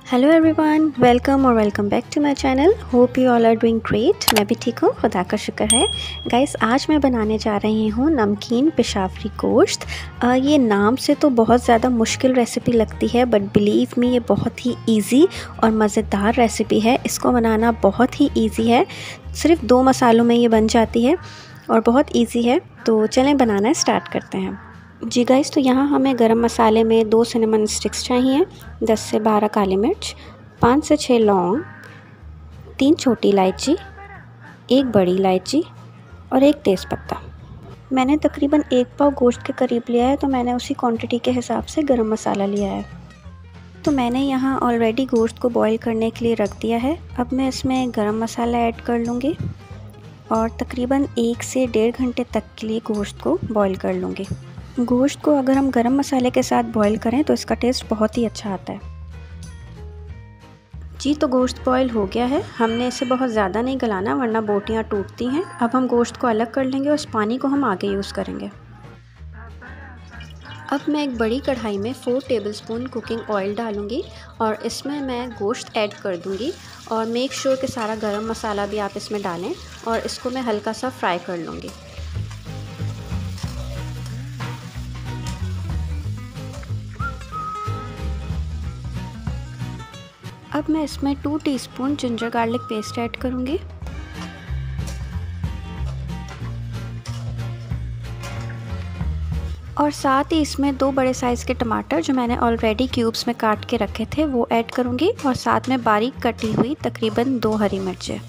Hello everyone, welcome back to my channel. Hope you all are doing great. मैं भी ठीक हूँ, खुदा का शुक्र है। गाइस, आज मैं बनाने जा रही हूँ नमकीन पेशावरी गोश्त। ये नाम से तो बहुत ज़्यादा मुश्किल रेसिपी लगती है, बट बिलीव मी ये बहुत ही इजी और मज़ेदार रेसिपी है। इसको बनाना बहुत ही इजी है, सिर्फ 2 मसालों में ये बन जाती है और बहुत ईजी है। तो चलें बनाना स्टार्ट करते हैं। जी गाइस, तो यहाँ हमें गरम मसाले में 2 सिनेमन स्टिक्स चाहिए, 10 से 12 काली मिर्च, 5 से 6 लौंग, 3 छोटी इलायची, 1 बड़ी इलायची और 1 तेज़पत्ता। मैंने तकरीबन 1 पाव गोश्त के करीब लिया है, तो मैंने उसी क्वांटिटी के हिसाब से गरम मसाला लिया है। तो मैंने यहाँ ऑलरेडी गोश्त को बॉईल करने के लिए रख दिया है। अब मैं इसमें गरम मसाला ऐड कर लूँगी और तकरीबन 1 से 1.5 घंटे तक के लिए गोश्त को बॉईल कर लूँगी। गोश्त को अगर हम गरम मसाले के साथ बॉईल करें तो इसका टेस्ट बहुत ही अच्छा आता है। जी, तो गोश्त बॉईल हो गया है। हमने इसे बहुत ज़्यादा नहीं गलाना, वरना बोटियाँ टूटती हैं। अब हम गोश्त को अलग कर लेंगे और इस पानी को हम आगे यूज़ करेंगे। अब मैं एक बड़ी कढ़ाई में 4 टेबलस्पून कुकिंग ऑयल डालूंगी और इसमें मैं गोश्त ऐड कर दूंगी। और मेक श्योर कि सारा गरम मसाला भी आप इसमें डालें और इसको मैं हल्का सा फ्राई कर लूँगी। अब मैं इसमें 2 teaspoon ginger garlic paste add करूँगी। और साथ ही इसमें 2 बड़े साइज़ के टमाटर जो मैंने ऑलरेडी क्यूब्स में काट के रखे थे वो ऐड करूँगी। और साथ में बारीक कटी हुई तकरीबन 2 हरी मिर्चें।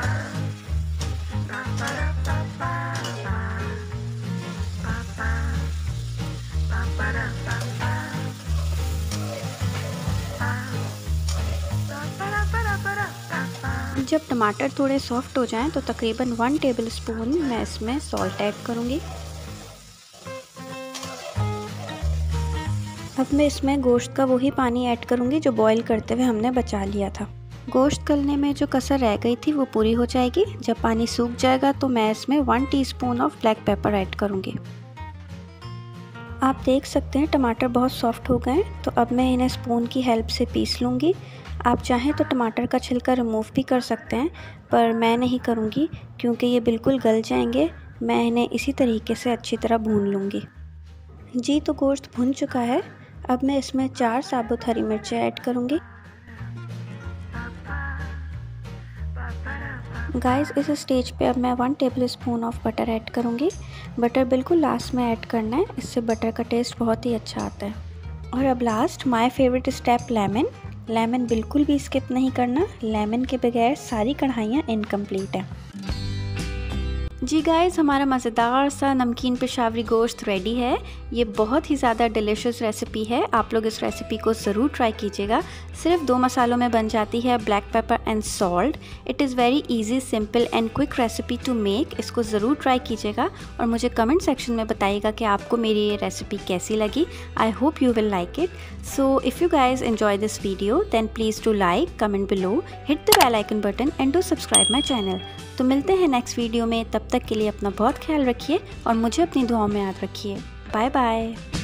जब टमाटर थोड़े सॉफ्ट हो जाएं तो तकरीबन 1 टेबलस्पून मैं इसमें सॉल्ट ऐड करूँगी। अब मैं इसमें गोश्त का वही पानी ऐड करूँगी जो बॉईल करते हुए हमने बचा लिया था। गोश्त गलने में जो कसर रह गई थी वो पूरी हो जाएगी। जब पानी सूख जाएगा तो मैं इसमें 1 teaspoon of black pepper add करूँगी। आप देख सकते हैं टमाटर बहुत सॉफ्ट हो गए, तो अब मैं इन्हें स्पून की हेल्प से पीस लूँगी। आप चाहें तो टमाटर का छिलका रिमूव भी कर सकते हैं, पर मैं नहीं करूँगी क्योंकि ये बिल्कुल गल जाएंगे। मैं इन्हें इसी तरीके से अच्छी तरह भून लूँगी। जी, तो गोश्त भुन चुका है। अब मैं इसमें 4 साबुत हरी मिर्चें ऐड करूँगी। गाइस, इस स्टेज पे अब मैं 1 टेबलस्पून ऑफ बटर ऐड करूँगी। बटर बिल्कुल लास्ट में ऐड करना है, इससे बटर का टेस्ट बहुत ही अच्छा आता है। और अब last my favourite step, lemon बिल्कुल भी स्किप नहीं करना। लेमन के बगैर सारी कढ़ाइयाँ इनकम्प्लीट हैं। जी गाइस, हमारा मज़ेदार सा नमकीन पेशावरी गोश्त रेडी है। ये बहुत ही ज़्यादा डिलीशियस रेसिपी है। आप लोग इस रेसिपी को ज़रूर ट्राई कीजिएगा। सिर्फ 2 मसालों में बन जाती है, black pepper and salt. It is very easy, simple and quick recipe to make. इसको ज़रूर ट्राई कीजिएगा और मुझे कमेंट सेक्शन में बताइएगा कि आपको मेरी ये रेसिपी कैसी लगी। I hope you will like it. So if you guys enjoy this video then please do like, comment below, hit the bell icon button and do subscribe my channel. तो मिलते हैं नेक्स्ट वीडियो में। तब तक के लिए अपना बहुत ख्याल रखिए और मुझे अपनी दुआओं में याद रखिए। Bye bye.